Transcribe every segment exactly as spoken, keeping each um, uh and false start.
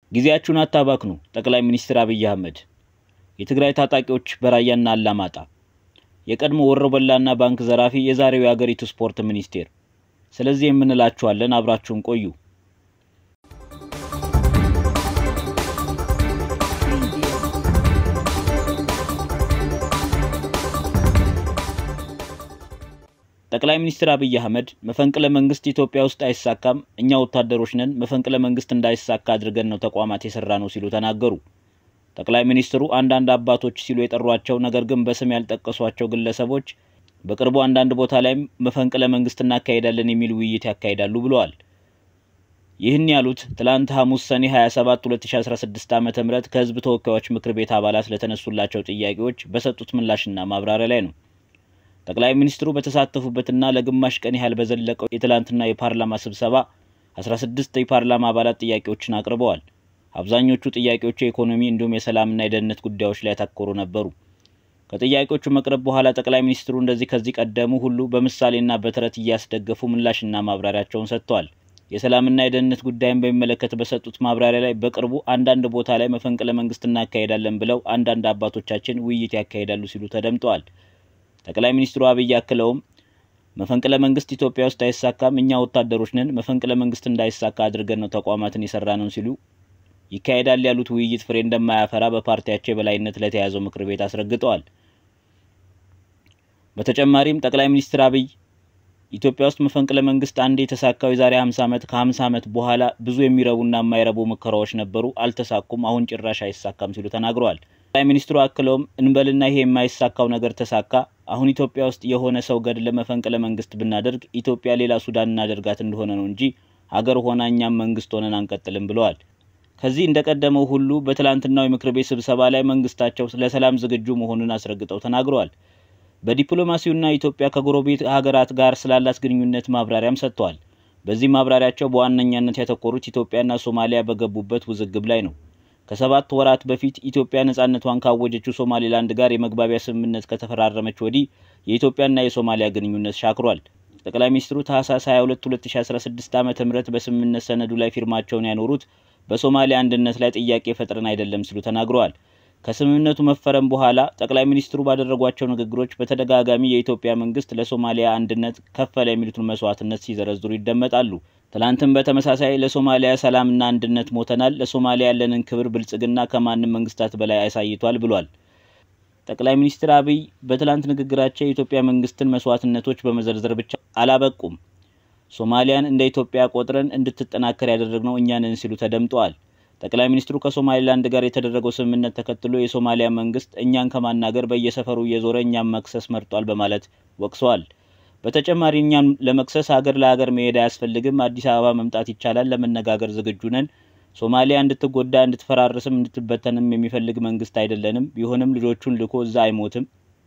ጊዜያችሁን አታባክኑ። ጠቅላይ ሚኒስትር አብይ አህመድ የትግራይ ታጣቂዎች በራያና አላማጣ የቀድሞ ወሮበላና ባንክ ዘራፊ የዛሬው የአገሪቱ ስፖርት ሚኒስቴር ስለዚህ የምንላችኋለን አብራችሁን ቆዩ። ጠቅላይ ሚኒስትር አብይ አህመድ መፈንቅለ መንግስት ኢትዮጵያ ውስጥ አይሳካም እኛ ወታደሮች ነን መፈንቅለ መንግስት እንዳይሳካ አድርገን ነው ተቋማት የሰራነው ሲሉ ተናገሩ። ጠቅላይ ሚኒስትሩ አንዳንድ አባቶች ሲሉ የጠሯቸው ነገር ግን በስም ያልጠቀሷቸው ግለሰቦች በቅርቡ አንዳንድ ቦታ ላይ መፈንቅለ መንግስት እናካሄዳለን የሚል ውይይት ያካሂዳሉ ብለዋል። ይህን ያሉት ትላንት ሐሙስ ሰኔ ሃያ ሰባት ሁለት ሺህ አስራ ስድስት ዓመተ ምህረት ከህዝብ ተወካዮች ምክር ቤት አባላት ለተነሱላቸው ጥያቄዎች በሰጡት ምላሽና ማብራሪያ ላይ ነው። ጠቅላይ ሚኒስትሩ በተሳተፉበትና ለግማሽ ቀን ያህል በዘለቀው የትላንትና የፓርላማ ስብሰባ አስራ ስድስት የፓርላማ አባላት ጥያቄዎችን አቅርበዋል። አብዛኞቹ ጥያቄዎች የኢኮኖሚ እንዲሁም የሰላምና የደህንነት ጉዳዮች ላይ ተኮሩ ነበሩ። ከጥያቄዎቹ መቅረብ በኋላ ጠቅላይ ሚኒስትሩ እንደዚህ ከዚህ ቀደሙ ሁሉ በምሳሌና በተረት እያስደገፉ ምላሽና ማብራሪያቸውን ሰጥተዋል። የሰላምና የደህንነት ጉዳይን በሚመለከት በሰጡት ማብራሪያ ላይ በቅርቡ አንዳንድ ቦታ ላይ መፈንቅለ መንግስት እናካሄዳለን ብለው አንዳንድ አባቶቻችን ውይይት ያካሂዳሉ ሲሉ ተደምጠዋል። ጠቅላይ ሚኒስትሩ አብይ አክለውም መፈንቅለ መንግስት ኢትዮጵያ ውስጥ አይሳካም እኛ ወታደሮች ነን መፈንቅለ መንግስት እንዳይሳካ አድርገን ነው ተቋማትን የሰራነው ሲሉ ይካሄዳል ያሉት ውይይት ፍሬ እንደማያፈራ በፓርቲያቸው በላይነት ለተያዘው ምክር ቤት አስረግጠዋል። በተጨማሪም ጠቅላይ ሚኒስትር አብይ ኢትዮጵያ ውስጥ መፈንቅለ መንግስት አንዴ የተሳካው የዛሬ ሃምሳ ዓመት ከ50 ዓመት በኋላ ብዙ የሚረቡና የማይረቡ ሙከራዎች ነበሩ አልተሳኩም አሁን ጭራሽ አይሳካም ሲሉ ተናግረዋል። ጠቅላይ ሚኒስትሩ አክለውም እንበልና ይሄ የማይሳካው ነገር ተሳካ አሁን ኢትዮጵያ ውስጥ የሆነ ሰው ገድለ መፈንቅለ መንግስት ብናደርግ ኢትዮጵያ ሌላ ሱዳን እናደርጋት እንደሆነ ነው እንጂ ሀገር ሆና እኛም መንግስት ሆነን አንቀጥልም ብለዋል። ከዚህ እንደቀደመው ሁሉ በትላንትናው የምክር ቤት ስብሰባ ላይ መንግስታቸው ለሰላም ዝግጁ መሆኑን አስረግጠው ተናግረዋል። በዲፕሎማሲውና ኢትዮጵያ ከጎረቤት ሀገራት ጋር ስላላት ግንኙነት ማብራሪያም ሰጥተዋል። በዚህ ማብራሪያቸው በዋነኛነት ያተኮሩት ኢትዮጵያና ሶማሊያ በገቡበት ውዝግብ ላይ ነው። ከሰባት ወራት በፊት ኢትዮጵያ ነጻነቷን ካወጀችው ሶማሊላንድ ጋር የመግባቢያ ስምምነት ከተፈራረመች ወዲህ የኢትዮጵያና የሶማሊያ ግንኙነት ሻክሯል። ጠቅላይ ሚኒስትሩ ታህሳስ ሃያ ሁለት ሁለት ሺህ አስራ ስድስት ዓመተ ምህረት በስምምነት ሰነዱ ላይ ፊርማቸውን ያኖሩት በሶማሊያ አንድነት ላይ ጥያቄ ፈጥረን አይደለም ሲሉ ተናግረዋል። ከስምምነቱ መፈረም በኋላ ጠቅላይ ሚኒስትሩ ባደረጓቸው ንግግሮች በተደጋጋሚ የኢትዮጵያ መንግስት ለሶማሊያ አንድነት ከፈለ የሚሉትን መስዋዕትነት ሲዘረዝሩ ይደመጣሉ። ትላንትም በተመሳሳይ ለሶማሊያ ሰላምና አንድነት ሞተናል ለሶማሊያ ያለንን ክብር ብልጽግና ከማንም መንግስታት በላይ አሳይቷል ብሏል። ጠቅላይ ሚኒስትር አብይ በትላንት ንግግራቸው የኢትዮጵያ መንግስትን መስዋዕትነቶች በመዘርዘር ብቻ አላበቁም። ሶማሊያን እንደ ኢትዮጵያ ቆጥረን እንድትጠናከር ያደረግነው እኛ ነን ሲሉ ተደምጠዋል። ጠቅላይ ሚኒስትሩ ከሶማሊላንድ ጋር የተደረገው ስምምነት ተከትሎ የሶማሊያ መንግስት እኛን ከማናገር በየሰፈሩ እየዞረ እኛን መክሰስ መርጧል በማለት ወቅሰዋል። በተጨማሪ እኛን ለመክሰስ ሀገር ለሀገር መሄድ አያስፈልግም አዲስ አበባ መምጣት ይቻላል ለመነጋገር ዝግጁ ነን ሶማሊያ እንድትጎዳ እንድትፈራርስም እንድትበተንም የሚፈልግ መንግስት አይደለንም ቢሆንም ልጆቹን ልኮ እዛ አይሞትም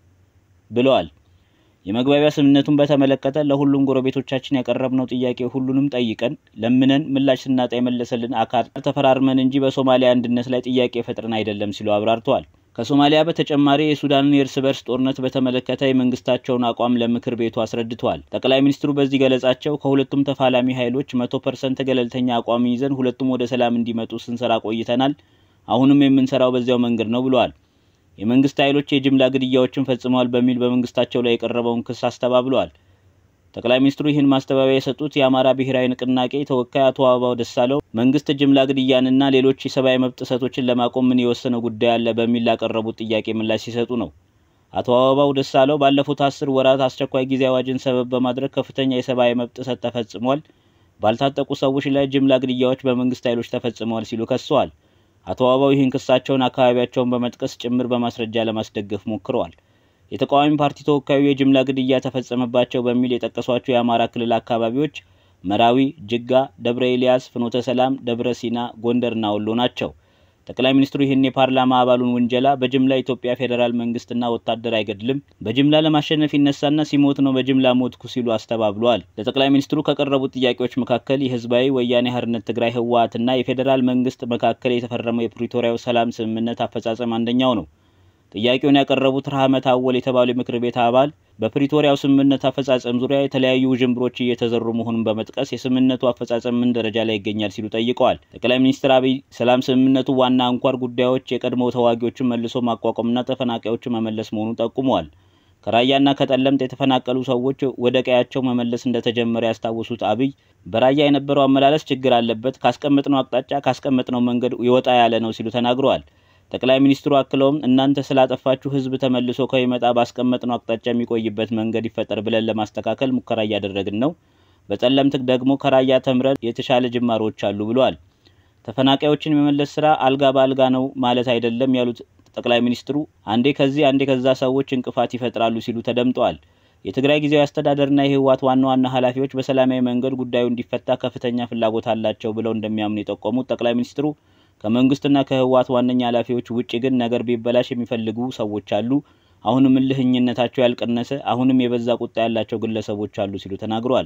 ብለዋል። የመግባቢያ ስምምነቱን በተመለከተ ለሁሉም ጎረቤቶቻችን ያቀረብነው ጥያቄ ሁሉንም ጠይቀን ለምነን ምላሽ ስናጣ የመለሰልን አካል ተፈራርመን እንጂ በሶማሊያ አንድነት ላይ ጥያቄ ፈጥረን አይደለም ሲሉ አብራርተዋል። ከሶማሊያ በተጨማሪ የሱዳንን የእርስ በርስ ጦርነት በተመለከተ የመንግስታቸውን አቋም ለምክር ቤቱ አስረድተዋል። ጠቅላይ ሚኒስትሩ በዚህ ገለጻቸው ከሁለቱም ተፋላሚ ኃይሎች መቶ ፐርሰንት ገለልተኛ አቋም ይዘን ሁለቱም ወደ ሰላም እንዲመጡ ስንሰራ ቆይተናል አሁንም የምንሰራው በዚያው መንገድ ነው ብለዋል። የመንግስት ኃይሎች የጅምላ ግድያዎችን ፈጽመዋል በሚል በመንግስታቸው ላይ የቀረበውን ክስ አስተባብለዋል። ጠቅላይ ሚኒስትሩ ይህን ማስተባበያ የሰጡት የአማራ ብሔራዊ ንቅናቄ ተወካይ አቶ አበባው ደሳለው መንግስት ጅምላ ግድያንና ሌሎች የሰብአዊ መብት ጥሰቶችን ለማቆም ምን የወሰነው ጉዳይ አለ በሚል ያቀረቡት ጥያቄ ምላሽ ሲሰጡ ነው። አቶ አበባው ደሳለው ባለፉት አስር ወራት አስቸኳይ ጊዜ አዋጅን ሰበብ በማድረግ ከፍተኛ የሰብአዊ መብት ጥሰት ተፈጽሟል ባልታጠቁ ሰዎች ላይ ጅምላ ግድያዎች በመንግስት ኃይሎች ተፈጽመዋል ሲሉ ከሰዋል። አቶ አበባው ይህን ክሳቸውን አካባቢያቸውን በመጥቀስ ጭምር በማስረጃ ለማስደገፍ ሞክረዋል። የተቃዋሚ ፓርቲ ተወካዩ የጅምላ ግድያ ተፈጸመባቸው በሚል የጠቀሷቸው የአማራ ክልል አካባቢዎች መራዊ፣ ጅጋ፣ ደብረ ኤልያስ፣ ፍኖተ ሰላም፣ ደብረ ሲና፣ ጎንደርና ወሎ ናቸው። ጠቅላይ ሚኒስትሩ ይህን የፓርላማ አባሉን ወንጀላ በጅምላ ኢትዮጵያ ፌደራል መንግስትና ወታደር አይገድልም በጅምላ ለማሸነፍ ይነሳና ሲሞት ነው በጅምላ ሞትኩ ሲሉ አስተባብለዋል። ለጠቅላይ ሚኒስትሩ ከቀረቡት ጥያቄዎች መካከል የህዝባዊ ወያኔ ሓርነት ትግራይ ህወሓትና የፌደራል መንግስት መካከል የተፈረመው የፕሪቶሪያው ሰላም ስምምነት አፈጻጸም አንደኛው ነው። ጥያቄውን ያቀረቡት ረህመት አወል የተባሉ ምክር ቤት አባል በፕሪቶሪያው ስምምነት አፈጻጸም ዙሪያ የተለያዩ ጅምብሮች እየተዘሩ መሆኑን በመጥቀስ የስምምነቱ አፈጻጸም ምን ደረጃ ላይ ይገኛል ሲሉ ጠይቀዋል። ጠቅላይ ሚኒስትር አብይ ሰላም ስምምነቱ ዋና አንኳር ጉዳዮች የቀድሞ ተዋጊዎችን መልሶ ማቋቋምና ተፈናቃዮችን መመለስ መሆኑን ጠቁመዋል። ከራያና ከጠለምት የተፈናቀሉ ሰዎች ወደ ቀያቸው መመለስ እንደተጀመረ ያስታወሱት አብይ በራያ የነበረው አመላለስ ችግር አለበት፣ ካስቀመጥነው አቅጣጫ ካስቀመጥነው መንገድ ይወጣ ያለ ነው ሲሉ ተናግረዋል። ጠቅላይ ሚኒስትሩ አክለውም እናንተ ስላጠፋችሁ ህዝብ ተመልሶ ከይመጣ ባስቀመጥነው አቅጣጫ የሚቆይበት መንገድ ይፈጠር ብለን ለማስተካከል ሙከራ ያደረግን ነው። በጠለምት ደግሞ ከራያ ተምረን የተሻለ ጅማሮች አሉ ብለዋል። ተፈናቃዮችን የመመለስ ስራ አልጋ ባልጋ ነው ማለት አይደለም ያሉት ጠቅላይ ሚኒስትሩ አንዴ ከዚህ አንዴ ከዛ ሰዎች እንቅፋት ይፈጥራሉ ሲሉ ተደምጠዋል። የትግራይ ጊዜያዊ አስተዳደርና የህወሓት ዋና ዋና ኃላፊዎች በሰላማዊ መንገድ ጉዳዩ እንዲፈታ ከፍተኛ ፍላጎት አላቸው ብለው እንደሚያምኑ የጠቆሙት ጠቅላይ ሚኒስትሩ ከመንግስትና ከህወሓት ዋነኛ ኃላፊዎች ውጪ ግን ነገር ቢበላሽ የሚፈልጉ ሰዎች አሉ፣ አሁንም እልህኝነታቸው ያልቀነሰ አሁንም የበዛ ቁጣ ያላቸው ግለሰቦች አሉ ሲሉ ተናግረዋል።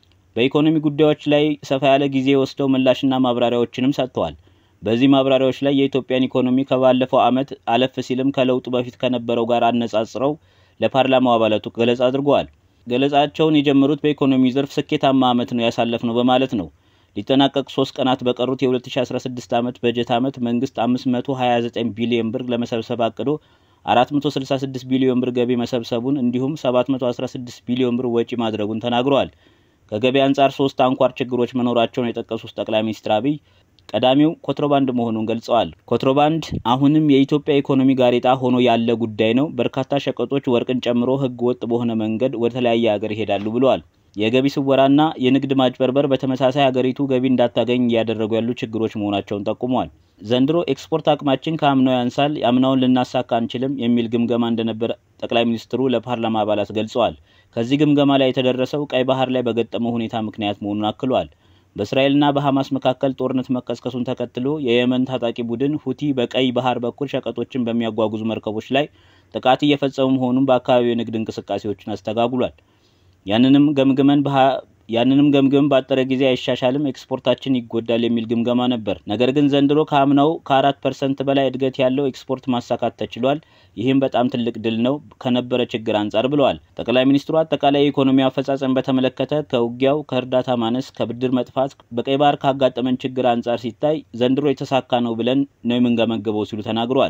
በኢኮኖሚ ጉዳዮች ላይ ሰፋ ያለ ጊዜ ወስደው ምላሽና ማብራሪያዎችንም ሰጥተዋል። በዚህ ማብራሪያዎች ላይ የኢትዮጵያን ኢኮኖሚ ከባለፈው አመት አለፍ ሲልም ከለውጡ በፊት ከነበረው ጋር አነጻጽረው ለፓርላማው አባላቱ ገለጻ አድርገዋል። ገለጻቸውን የጀመሩት በኢኮኖሚ ዘርፍ ስኬታማ አመት ነው ያሳለፍነው በማለት ነው። ሊጠናቀቅ ሶስት ቀናት በቀሩት የ2016 አመት በጀት አመት መንግስት አምስት መቶ ሀያ ዘጠኝ ቢሊዮን ብር ለመሰብሰብ አቅዶ አራት መቶ ስልሳ ስድስት ቢሊዮን ብር ገቢ መሰብሰቡን እንዲሁም ሰባት መቶ አስራ ስድስት ቢሊዮን ብር ወጪ ማድረጉን ተናግረዋል። ከገቢ አንጻር ሶስት አንኳር ችግሮች መኖራቸውን የጠቀሱት ጠቅላይ ሚኒስትር አብይ ቀዳሚው ኮንትሮባንድ መሆኑን ገልጸዋል። ኮንትሮባንድ አሁንም የኢትዮጵያ ኢኮኖሚ ጋሬጣ ሆኖ ያለ ጉዳይ ነው። በርካታ ሸቀጦች ወርቅን ጨምሮ ህግ ወጥ በሆነ መንገድ ወደ ተለያየ ሀገር ይሄዳሉ ብለዋል። የገቢ ስወራና የንግድ ማጭበርበር በተመሳሳይ ሀገሪቱ ገቢ እንዳታገኝ ያደረጉ ያሉ ችግሮች መሆናቸውን ጠቁመዋል። ዘንድሮ ኤክስፖርት አቅማችን ከአምናው ያንሳል፣ ያምናውን ልናሳካ አንችልም የሚል ግምገማ እንደነበር ጠቅላይ ሚኒስትሩ ለፓርላማ አባላት ገልጸዋል። ከዚህ ግምገማ ላይ የተደረሰው ቀይ ባህር ላይ በገጠመው ሁኔታ ምክንያት መሆኑን አክሏል። በእስራኤልና በሐማስ መካከል ጦርነት መቀስቀሱን ተከትሎ የየመን ታጣቂ ቡድን ሁቲ በቀይ ባህር በኩል ሸቀጦችን በሚያጓጉዙ መርከቦች ላይ ጥቃት እየፈጸሙ መሆኑን በአካባቢው የንግድ እንቅስቃሴዎችን አስተጋግሏል። ያንንም ገምገመን ያንንም ገምገም ባጠረ ጊዜ አይሻሻልም፣ ኤክስፖርታችን ይጎዳል የሚል ግምገማ ነበር። ነገር ግን ዘንድሮ ከአምናው ከአራት ፐርሰንት በላይ እድገት ያለው ኤክስፖርት ማሳካት ተችሏል። ይህም በጣም ትልቅ ድል ነው ከነበረ ችግር አንጻር ብለዋል። ጠቅላይ ሚኒስትሩ አጠቃላይ የኢኮኖሚ አፈጻጸም በተመለከተ ከውጊያው፣ ከእርዳታ ማነስ፣ ከብድር መጥፋት፣ በቀይ ባህር ካጋጠመን ችግር አንጻር ሲታይ ዘንድሮ የተሳካ ነው ብለን ነው የምንገመግበው ሲሉ ተናግረዋል።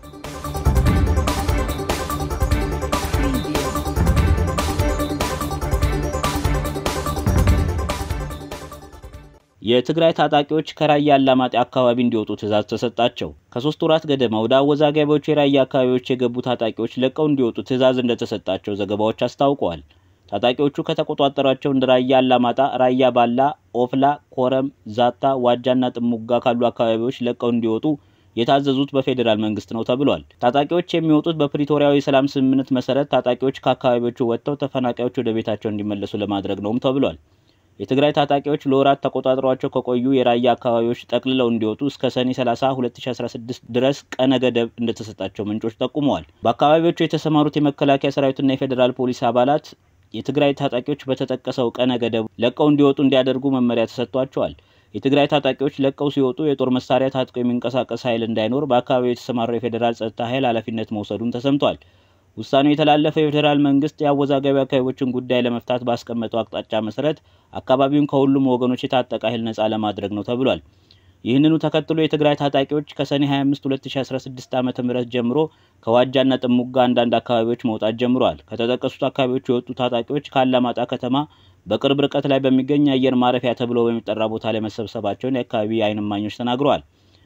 የትግራይ ታጣቂዎች ከራያ አላማጣ አካባቢ እንዲወጡ ትዕዛዝ ተሰጣቸው። ከሶስት ወራት ገደማ ወደ አወዛጋቢዎቹ የራያ አካባቢዎች የገቡ ታጣቂዎች ለቀው እንዲወጡ ትዕዛዝ እንደተሰጣቸው ዘገባዎች አስታውቀዋል። ታጣቂዎቹ ከተቆጣጠሯቸው እንደ ራያ አላማጣ፣ ራያ ባላ፣ ኦፍላ፣ ኮረም፣ ዛታ፣ ዋጃና ጥሙጋ ካሉ አካባቢዎች ለቀው እንዲወጡ የታዘዙት በፌደራል መንግስት ነው ተብሏል። ታጣቂዎች የሚወጡት በፕሪቶሪያው የሰላም ስምምነት መሰረት ታጣቂዎች ከአካባቢዎቹ ወጥተው ተፈናቃዮች ወደ ቤታቸው እንዲመለሱ ለማድረግ ነውም ተብሏል። የትግራይ ታጣቂዎች ለወራት ተቆጣጥሯቸው ከቆዩ የራያ አካባቢዎች ጠቅልለው እንዲወጡ እስከ ሰኔ ሰላሳ ሁለት ሺህ አስራ ስድስት ድረስ ቀነ ገደብ እንደተሰጣቸው ምንጮች ጠቁመዋል። በአካባቢዎቹ የተሰማሩት የመከላከያ ሰራዊትና የፌደራል ፖሊስ አባላት የትግራይ ታጣቂዎች በተጠቀሰው ቀነ ገደብ ለቀው እንዲወጡ እንዲያደርጉ መመሪያ ተሰጥቷቸዋል። የትግራይ ታጣቂዎች ለቀው ሲወጡ የጦር መሳሪያ ታጥቆ የሚንቀሳቀስ ኃይል እንዳይኖር በአካባቢው የተሰማራው የፌደራል ጸጥታ ኃይል ኃላፊነት መውሰዱን ተሰምቷል። ውሳኔው የተላለፈው የፌደራል መንግስት ያወዛጋቢ አካባቢዎችን ጉዳይ ለመፍታት ባስቀመጠው አቅጣጫ መሰረት አካባቢውን ከሁሉም ወገኖች የታጠቀ ኃይል ነፃ ለማድረግ ነው ተብሏል። ይህንኑ ተከትሎ የትግራይ ታጣቂዎች ከሰኔ ሃያ አምስት ሁለት ሺህ አስራ ስድስት ዓመተ ምህረት ጀምሮ ከዋጃና ጥሙጋ አንዳንድ አካባቢዎች መውጣት ጀምረዋል። ከተጠቀሱት አካባቢዎች የወጡ ታጣቂዎች ከአላማጣ ከተማ በቅርብ ርቀት ላይ በሚገኝ አየር ማረፊያ ተብሎ በሚጠራ ቦታ ላይ መሰብሰባቸውን የአካባቢ አይን እማኞች ተናግረዋል።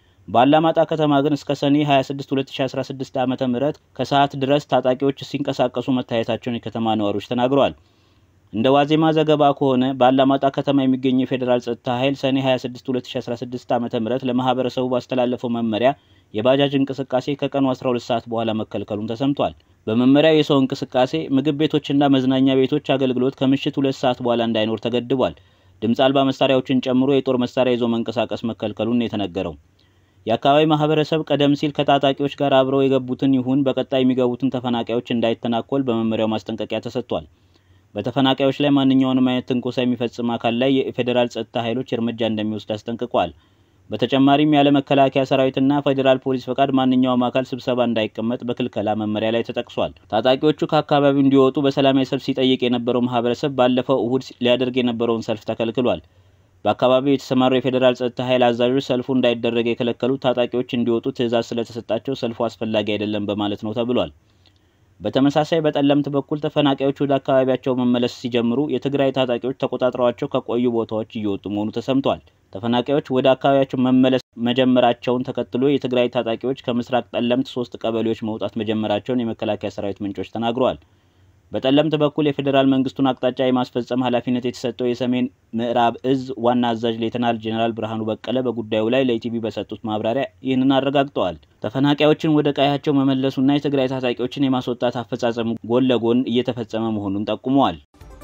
ባላማጣ ከተማ ግን እስከ ሰኔ ሃያ ስድስት ሁለት ሺህ አስራ ስድስት ዓመተ ምህረት ከሰዓት ድረስ ታጣቂዎች ሲንቀሳቀሱ መታየታቸውን የከተማ ነዋሪዎች ተናግረዋል። እንደ ዋዜማ ዘገባ ከሆነ ባላማጣ ከተማ የሚገኝ የፌደራል ጸጥታ ኃይል ሰኔ ሃያ ስድስት ሁለት ሺህ አስራ ስድስት ዓመተ ምህረት ለማህበረሰቡ ባስተላለፈው መመሪያ የባጃጅ እንቅስቃሴ ከቀኑ አስራ ሁለት ሰዓት በኋላ መከልከሉን ተሰምቷል። በመመሪያው የሰው እንቅስቃሴ፣ ምግብ ቤቶችና መዝናኛ ቤቶች አገልግሎት ከምሽት ሁለት ሰዓት በኋላ እንዳይኖር ተገድቧል። ድምጽ አልባ መሳሪያዎችን ጨምሮ የጦር መሳሪያ ይዞ መንቀሳቀስ መከልከሉን ነው የተነገረው። የአካባቢ ማህበረሰብ ቀደም ሲል ከታጣቂዎች ጋር አብረው የገቡትን ይሁን በቀጣይ የሚገቡትን ተፈናቃዮች እንዳይተናኮል በመመሪያው ማስጠንቀቂያ ተሰጥቷል። በተፈናቃዮች ላይ ማንኛውንም አይነት ትንኮሳ የሚፈጽም አካል ላይ የፌደራል ጸጥታ ኃይሎች እርምጃ እንደሚወስድ አስጠንቅቋል። በተጨማሪም ያለ መከላከያ ሰራዊትና ፌደራል ፖሊስ ፈቃድ ማንኛውም አካል ስብሰባ እንዳይቀመጥ በክልከላ መመሪያ ላይ ተጠቅሷል። ታጣቂዎቹ ከአካባቢው እንዲወጡ በሰላማዊ ሰልፍ ሲጠይቅ የነበረው ማህበረሰብ ባለፈው እሁድ ሊያደርግ የነበረውን ሰልፍ ተከልክሏል። በአካባቢው የተሰማሩ የፌደራል ጸጥታ ኃይል አዛዦች ሰልፉ እንዳይደረግ የከለከሉ ታጣቂዎች እንዲወጡ ትዕዛዝ ስለተሰጣቸው ሰልፉ አስፈላጊ አይደለም በማለት ነው ተብሏል። በተመሳሳይ በጠለምት በኩል ተፈናቃዮች ወደ አካባቢያቸው መመለስ ሲጀምሩ የትግራይ ታጣቂዎች ተቆጣጥረዋቸው ከቆዩ ቦታዎች እየወጡ መሆኑ ተሰምቷል። ተፈናቃዮች ወደ አካባቢያቸው መመለስ መጀመራቸውን ተከትሎ የትግራይ ታጣቂዎች ከምስራቅ ጠለምት ሶስት ቀበሌዎች መውጣት መጀመራቸውን የመከላከያ ሰራዊት ምንጮች ተናግረዋል። በጠለምት በኩል የፌደራል መንግስቱን አቅጣጫ የማስፈጸም ኃላፊነት የተሰጠው የሰሜን ምዕራብ እዝ ዋና አዛዥ ሌተናል ጄኔራል ብርሃኑ በቀለ በጉዳዩ ላይ ለኢቲቪ በሰጡት ማብራሪያ ይህንን አረጋግጠዋል። ተፈናቃዮችን ወደ ቀያቸው መመለሱና የትግራይ ታጣቂዎችን የማስወጣት አፈጻጸም ጎን ለጎን እየተፈጸመ መሆኑን ጠቁመዋል።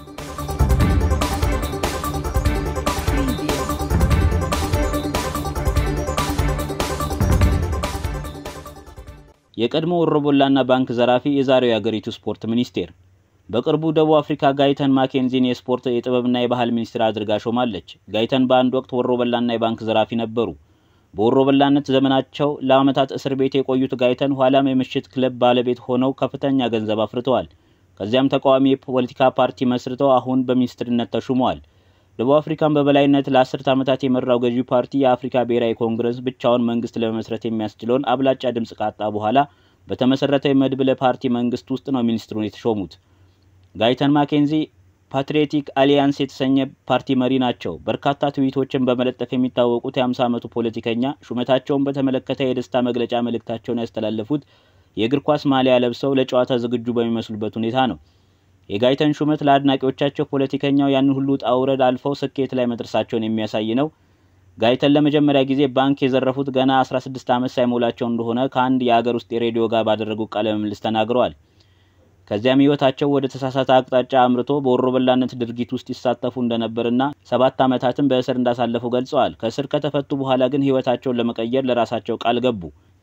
የቀድሞ ወሮበላና ባንክ ዘራፊ የዛሬው የሀገሪቱ ስፖርት ሚኒስቴር በቅርቡ ደቡብ አፍሪካ ጋይተን ማኬንዚን የስፖርት የጥበብና የባህል ሚኒስትር አድርጋ ሾማለች። ጋይተን በአንድ ወቅት ወሮበላና የባንክ ዘራፊ ነበሩ። በወሮበላነት ዘመናቸው ለአመታት እስር ቤት የቆዩት ጋይተን ኋላም የምሽት ክለብ ባለቤት ሆነው ከፍተኛ ገንዘብ አፍርተዋል። ከዚያም ተቃዋሚ የፖለቲካ ፓርቲ መስርተው አሁን በሚኒስትርነት ተሹመዋል። ደቡብ አፍሪካን በበላይነት ለአስርት ዓመታት የመራው ገዢ ፓርቲ የአፍሪካ ብሔራዊ ኮንግረስ ብቻውን መንግስት ለመመስረት የሚያስችለውን አብላጫ ድምጽ ካጣ በኋላ በተመሰረተው የመድብለ ፓርቲ መንግስት ውስጥ ነው ሚኒስትሩን የተሾሙት። ጋይተን ማኬንዚ ፓትሪዮቲክ አሊያንስ የተሰኘ ፓርቲ መሪ ናቸው። በርካታ ትዊቶችን በመለጠፍ የሚታወቁት የ50 ዓመቱ ፖለቲከኛ ሹመታቸውን በተመለከተ የደስታ መግለጫ መልእክታቸውን ያስተላለፉት የእግር ኳስ ማሊያ ለብሰው ለጨዋታ ዝግጁ በሚመስሉበት ሁኔታ ነው። የጋይተን ሹመት ለአድናቂዎቻቸው ፖለቲከኛው ያን ሁሉ ጣውረድ አልፈው ስኬት ላይ መድረሳቸውን የሚያሳይ ነው። ጋይተን ለመጀመሪያ ጊዜ ባንክ የዘረፉት ገና አስራ ስድስት ዓመት ሳይሞላቸው እንደሆነ ከአንድ የሀገር ውስጥ የሬዲዮ ጋር ባደረጉት ቃለ ምልልስ ተናግረዋል። ከዚያም ህይወታቸው ወደ ተሳሳተ አቅጣጫ አምርቶ በወሮበላነት ድርጊት ውስጥ ይሳተፉ እንደነበርና ሰባት ዓመታትን በእስር እንዳሳለፉ ገልጸዋል። ከእስር ከተፈቱ በኋላ ግን ህይወታቸውን ለመቀየር ለራሳቸው ቃል ገቡ።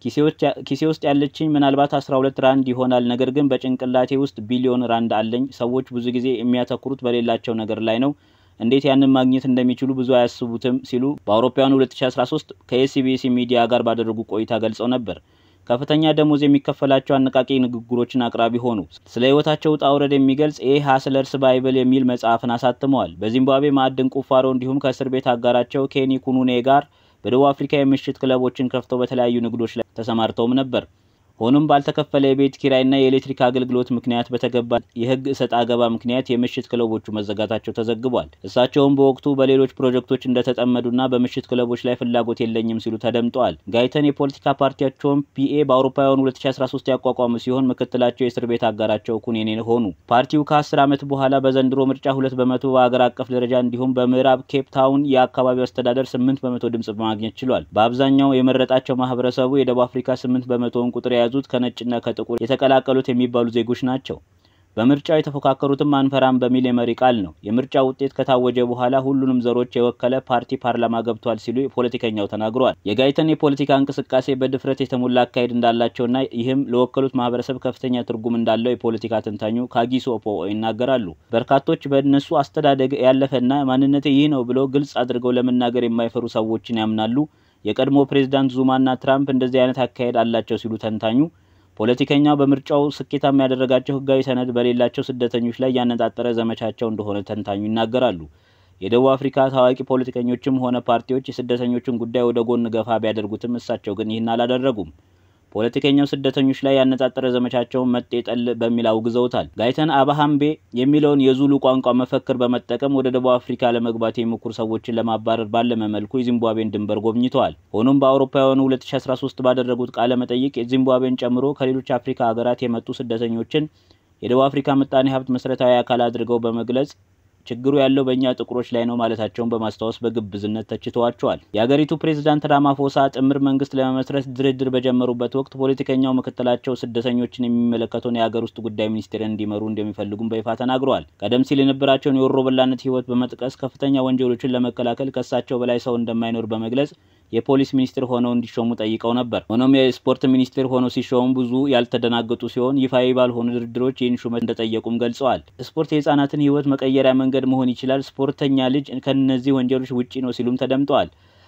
ኪሴ ውስጥ ያለችኝ ምናልባት አስራ ሁለት ራንድ ይሆናል፣ ነገር ግን በጭንቅላቴ ውስጥ ቢሊዮን ራንድ አለኝ። ሰዎች ብዙ ጊዜ የሚያተኩሩት በሌላቸው ነገር ላይ ነው። እንዴት ያንን ማግኘት እንደሚችሉ ብዙ አያስቡትም ሲሉ በአውሮፓውያኑ ሁለት ሺህ አስራ ሶስት ከኤስቢኤስ ሚዲያ ጋር ባደረጉ ቆይታ ገልጸው ነበር። ከፍተኛ ደሞዝ የሚከፈላቸው አነቃቂ ንግግሮችን አቅራቢ ሆኑ። ስለ ህይወታቸው ጣውረድ የሚገልጽ ኤ ሃስለርስ ባይብል የሚል መጽሐፍን አሳትመዋል። በዚምባብዌ ማዕድን ቁፋሮ እንዲሁም ከእስር ቤት አጋራቸው ኬኒ ኩኑኔ ጋር በደቡብ አፍሪካ የምሽት ክለቦችን ከፍተው በተለያዩ ንግዶች ላይ ተሰማርተውም ነበር። ሆኖም ባልተከፈለ የቤት ኪራይና የኤሌክትሪክ አገልግሎት ምክንያት በተገባ የህግ እሰጥ አገባ ምክንያት የምሽት ክለቦቹ መዘጋታቸው ተዘግቧል። እሳቸውም በወቅቱ በሌሎች ፕሮጀክቶች እንደተጠመዱና በምሽት ክለቦች ላይ ፍላጎት የለኝም ሲሉ ተደምጠዋል። ጋይተን የፖለቲካ ፓርቲያቸውን ፒኤ በአውሮፓውያኑ ሁለት ሺህ አስራ ሶስት ያቋቋሙ ሲሆን ምክትላቸው የእስር ቤት አጋራቸው ኩኔኔ ሆኑ። ፓርቲው ከአስር ዓመት በኋላ በዘንድሮ ምርጫ ሁለት በመቶ በአገር አቀፍ ደረጃ እንዲሁም በምዕራብ ኬፕ ታውን የአካባቢው አስተዳደር ስምንት በመቶ ድምጽ ማግኘት ችሏል። በአብዛኛው የመረጣቸው ማህበረሰቡ የደቡብ አፍሪካ ስምንት በመቶውን ቁጥር ያዙት ከነጭና ከጥቁር የተቀላቀሉት የሚባሉ ዜጎች ናቸው። በምርጫው የተፎካከሩትም አንፈራም በሚል የመሪ ቃል ነው። የምርጫው ውጤት ከታወጀ በኋላ ሁሉንም ዘሮች የወከለ ፓርቲ ፓርላማ ገብቷል ሲሉ ፖለቲከኛው ተናግረዋል። የጋይተን የፖለቲካ እንቅስቃሴ በድፍረት የተሞላ አካሄድ እንዳላቸውና ይህም ለወከሉት ማህበረሰብ ከፍተኛ ትርጉም እንዳለው የፖለቲካ ተንታኙ ካጊሶ ኦፖ ይናገራሉ። በርካቶች በእነሱ አስተዳደግ ያለፈና ማንነቴ ይህ ነው ብለው ግልጽ አድርገው ለመናገር የማይፈሩ ሰዎችን ያምናሉ። የቀድሞ ፕሬዝዳንት ዙማና ትራምፕ እንደዚህ አይነት አካሄድ አላቸው ሲሉ ተንታኙ ፖለቲከኛው በምርጫው ስኬታማ ያደረጋቸው ህጋዊ ሰነድ በሌላቸው ስደተኞች ላይ ያነጣጠረ ዘመቻቸው እንደሆነ ተንታኙ ይናገራሉ። የደቡብ አፍሪካ ታዋቂ ፖለቲከኞችም ሆነ ፓርቲዎች የስደተኞችን ጉዳይ ወደ ጎን ገፋ ቢያደርጉትም እሳቸው ግን ይህን አላደረጉም። ፖለቲከኛው ስደተኞች ላይ ያነጣጠረ ዘመቻቸውን መጤጠል በሚል አውግዘውታል። ጋይተን አባሃምቤ የሚለውን የዙሉ ቋንቋ መፈክር በመጠቀም ወደ ደቡብ አፍሪካ ለመግባት የሚሞክሩ ሰዎችን ለማባረር ባለመ መልኩ የዚምባብዌን ድንበር ጎብኝተዋል። ሆኖም በአውሮፓውያኑ ሁለት ሺህ አስራ ሶስት ባደረጉት ቃለ መጠይቅ የዚምባብዌን ጨምሮ ከሌሎች አፍሪካ ሀገራት የመጡ ስደተኞችን የደቡብ አፍሪካ ምጣኔ ሀብት መሰረታዊ አካል አድርገው በመግለጽ ችግሩ ያለው በእኛ ጥቁሮች ላይ ነው ማለታቸውን በማስተዋወስ በግብዝነት ተችተዋቸዋል። የሀገሪቱ ፕሬዝዳንት ራማፎሳ ጥምር መንግስት ለመመስረት ድርድር በጀመሩበት ወቅት ፖለቲከኛው ምክትላቸው ስደተኞችን የሚመለከተውን የሀገር ውስጥ ጉዳይ ሚኒስቴር እንዲመሩ እንደሚፈልጉም በይፋ ተናግረዋል። ቀደም ሲል የነበራቸውን የወሮበላነት ህይወት በመጥቀስ ከፍተኛ ወንጀሎችን ለመከላከል ከሳቸው በላይ ሰው እንደማይኖር በመግለጽ የፖሊስ ሚኒስትር ሆነው እንዲሾሙ ጠይቀው ነበር። ሆኖም የስፖርት ሚኒስትር ሆነው ሲሾሙ ብዙ ያልተደናገጡ ሲሆን ይፋዊ ባልሆኑ ድርድሮች ይህን ሹመት እንደጠየቁም ገልጸዋል። ስፖርት የህፃናትን ህይወት መቀየሪያ መንገድ መሆን ይችላል፣ ስፖርተኛ ልጅ ከነዚህ ወንጀሎች ውጪ ነው ሲሉም ተደምጠዋል።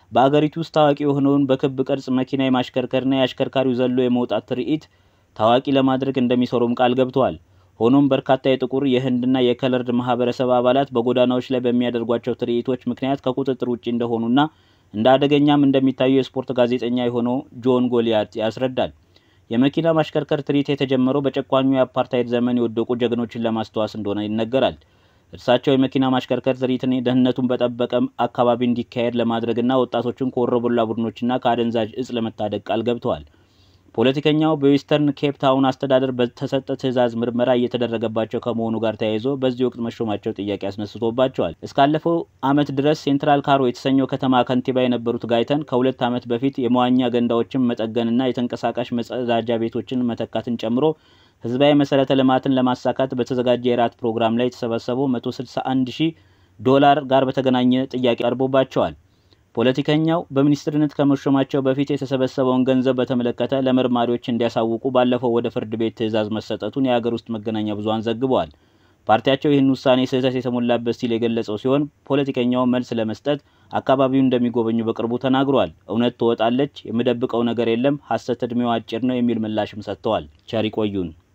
በአገሪቱ ውስጥ ታዋቂ የሆነውን በክብ ቅርጽ መኪና የማሽከርከርና የአሽከርካሪው ዘሎ የመውጣት ትርኢት ታዋቂ ለማድረግ እንደሚሰሩም ቃል ገብተዋል። ሆኖም በርካታ የጥቁር የህንድና የከለርድ ማህበረሰብ አባላት በጎዳናዎች ላይ በሚያደርጓቸው ትርኢቶች ምክንያት ከቁጥጥር ውጪ እንደሆኑና እንደ አደገኛም እንደሚታዩ የስፖርት ጋዜጠኛ የሆነው ጆን ጎሊያት ያስረዳል። የመኪና ማሽከርከር ትርኢት የተጀመረው በጨቋኙ የአፓርታይድ ዘመን የወደቁ ጀግኖችን ለማስተዋወስ እንደሆነ ይነገራል። እርሳቸው የመኪና ማሽከርከር ትርኢትን ደህንነቱን በጠበቀም አካባቢ እንዲካሄድ ለማድረግና ወጣቶችን ከወረበላ ቡድኖችና ከአደንዛዥ እጽ ለመታደግ ቃል ገብተዋል። ፖለቲከኛው በዌስተርን ኬፕ ታውን አስተዳደር በተሰጠ ትዕዛዝ ምርመራ እየተደረገባቸው ከመሆኑ ጋር ተያይዞ በዚህ ወቅት መሾማቸው ጥያቄ አስነስቶባቸዋል። እስካለፈው አመት ድረስ ሴንትራል ካሮ የተሰኘው ከተማ ከንቲባ የነበሩት ጋይተን ከሁለት አመት በፊት የመዋኛ ገንዳዎችን መጠገንና የተንቀሳቃሽ መጸዳጃ ቤቶችን መተካትን ጨምሮ ህዝባዊ መሰረተ ልማትን ለማሳካት በተዘጋጀ የራት ፕሮግራም ላይ የተሰበሰበው መቶ ስልሳ አንድ ሺህ ዶላር ጋር በተገናኘ ጥያቄ ቀርቦባቸዋል። ፖለቲከኛው በሚኒስትርነት ከመሾማቸው በፊት የተሰበሰበውን ገንዘብ በተመለከተ ለመርማሪዎች እንዲያሳውቁ ባለፈው ወደ ፍርድ ቤት ትዕዛዝ መሰጠቱን የሀገር ውስጥ መገናኛ ብዙሃን ዘግበዋል። ፓርቲያቸው ይህን ውሳኔ ስህተት የተሞላበት ሲል የገለጸው ሲሆን ፖለቲከኛው መልስ ለመስጠት አካባቢውን እንደሚጎበኙ በቅርቡ ተናግሯል። እውነት ትወጣለች፣ የምደብቀው ነገር የለም፣ ሐሰት እድሜው አጭር ነው የሚል ምላሽም ሰጥተዋል። ቸር ይቆዩን።